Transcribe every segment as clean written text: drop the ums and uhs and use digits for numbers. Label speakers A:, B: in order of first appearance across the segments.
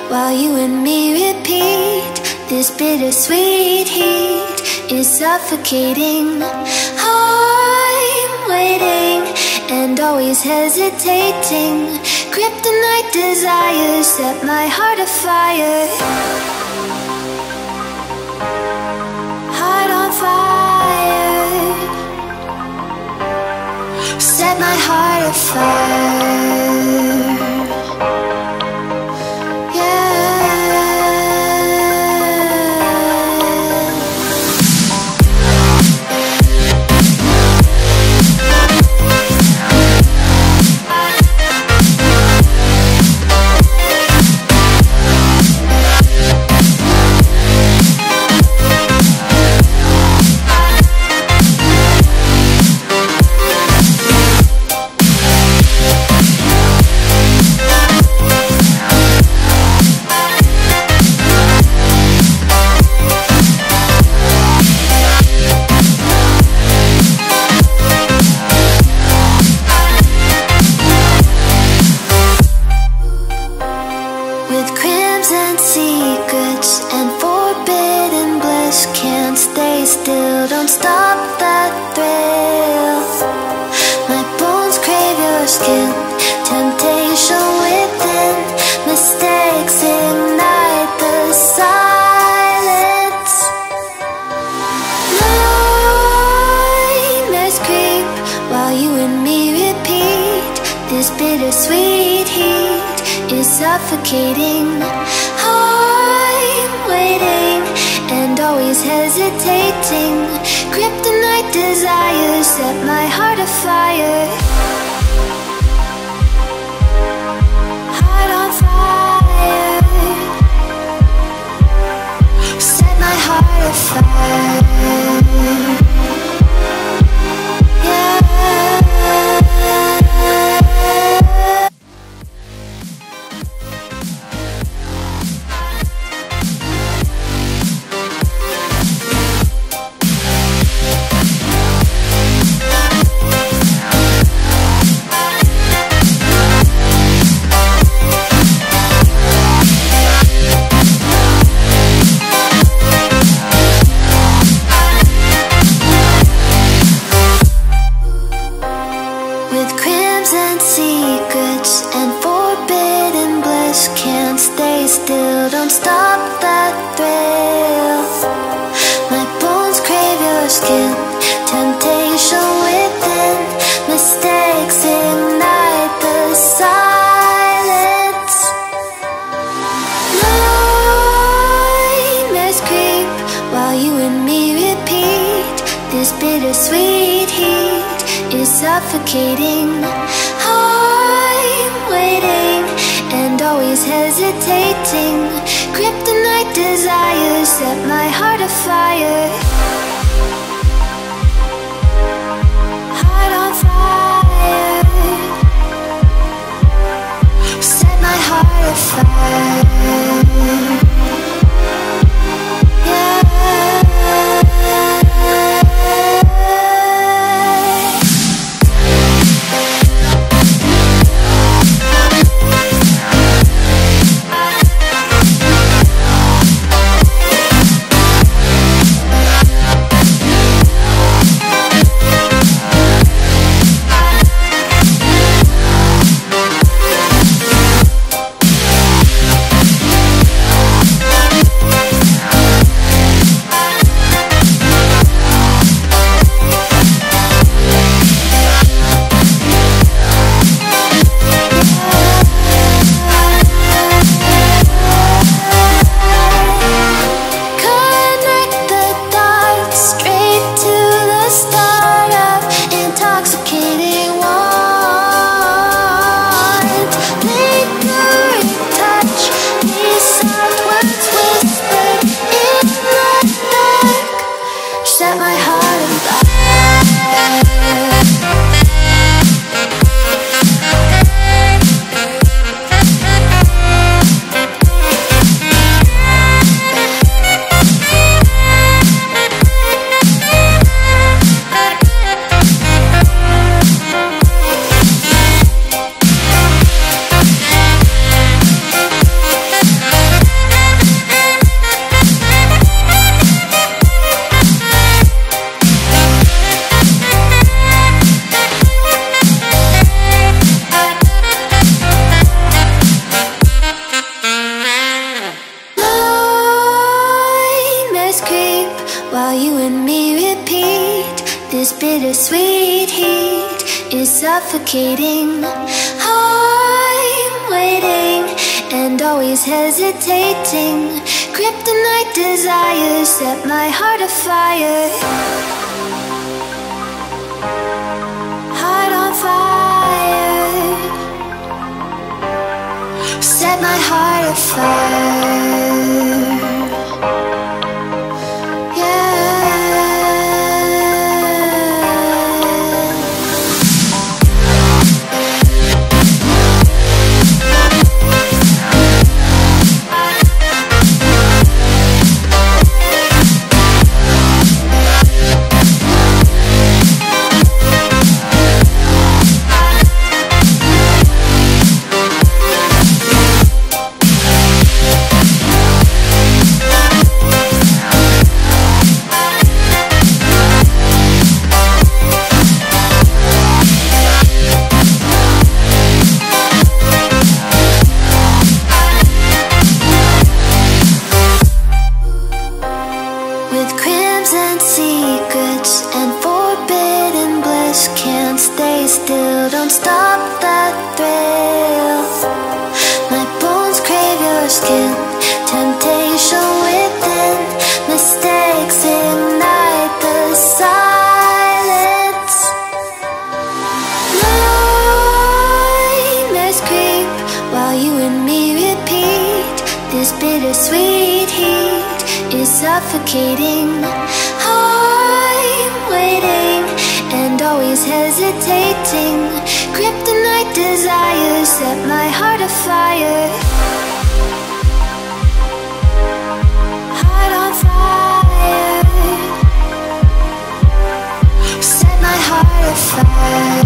A: while you and me repeat. This bittersweet heat is suffocating. I'm waiting and always hesitating. Kryptonite desires set my heart afire. Heart on fire. Set my heart afire. Suffocating. I'm waiting and always hesitating. Kryptonite desires set my heart afire. Heart on fire. Set my heart afire. Suffocating. I'm waiting and always hesitating. Kryptonite desires set my heart afire. Heart on fire. Set my heart afire. suffocating. I'm waiting and always hesitating. Kryptonite desires set my heart afire. Heart on fire. Set my heart afire. Suffocating. I'm waiting and always hesitating. Kryptonite desires set my heart afire. Heart on fire. Set my heart afire.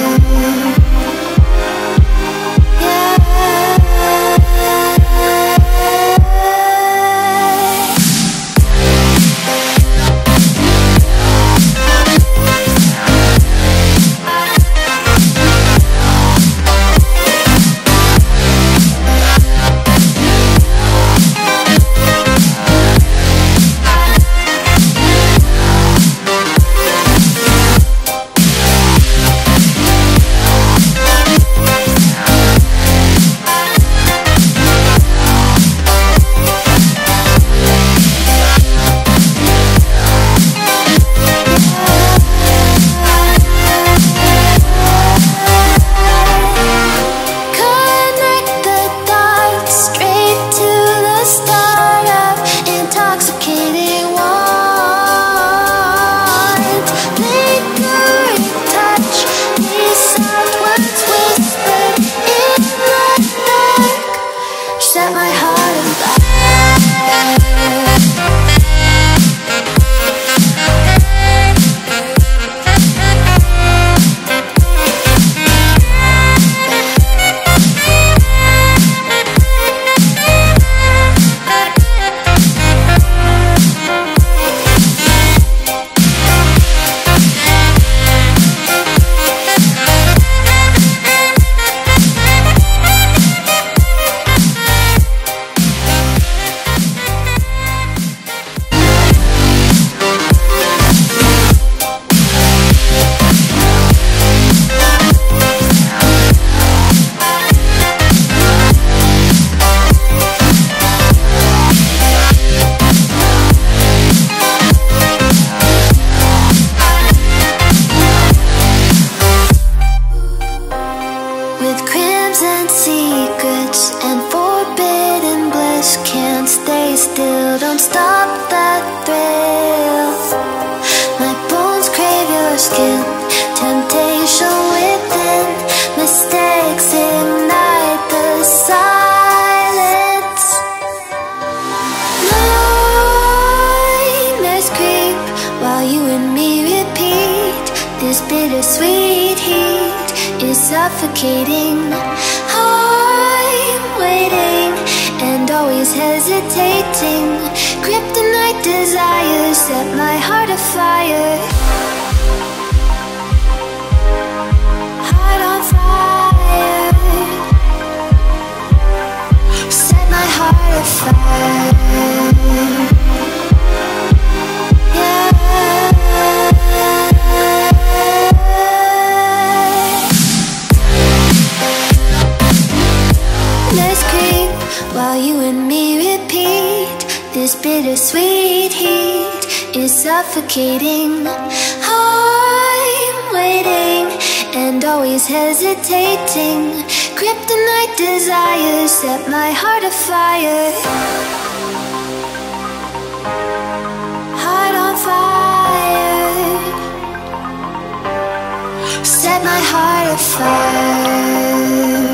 A: Suffocating. I'm waiting and always hesitating. Kryptonite desires set my heart afire. Heart on fire. Set my heart afire. Yeah. while you and me repeat. This bittersweet heat is suffocating. I'm waiting and always hesitating. Kryptonite desires set my heart afire. Heart on fire. Set my heart afire.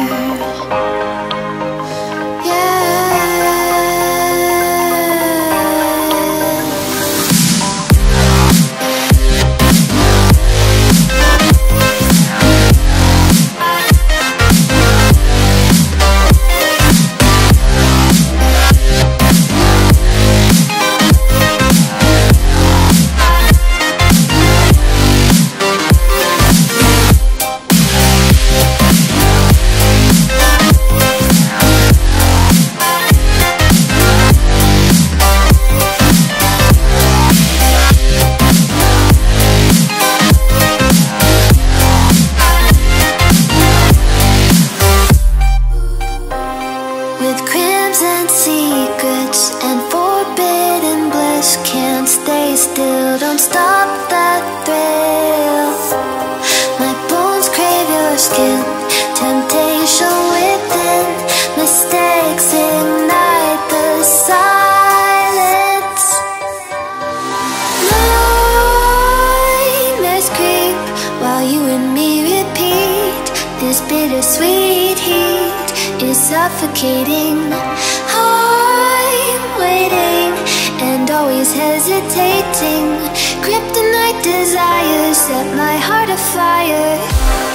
A: Suffocating. I'm waiting and always hesitating. Kryptonite desires set my heart afire.